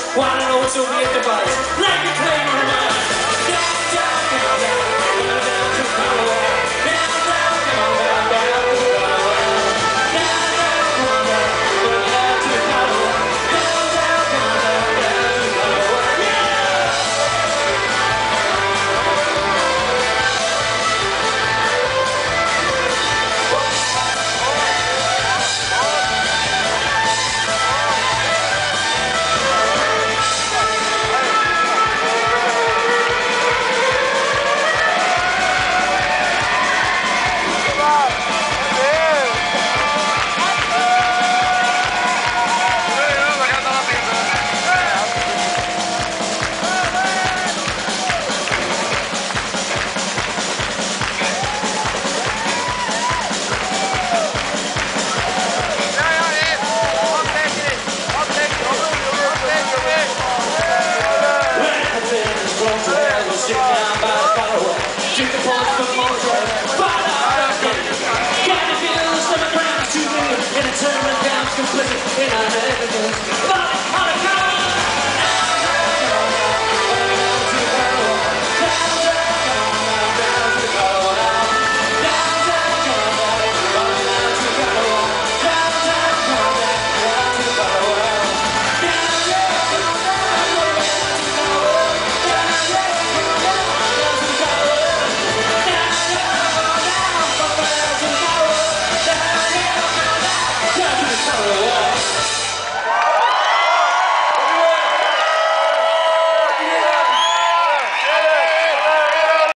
Wanna know what's over your device? Like a claim on mine. Down, down, down, down, down, down to Colorado. Down, down, down, down, down to Colorado. Down, down, down, down, down to Colorado. Down, down, down, down, down to Colorado. Yeah! Complicit in our negligence.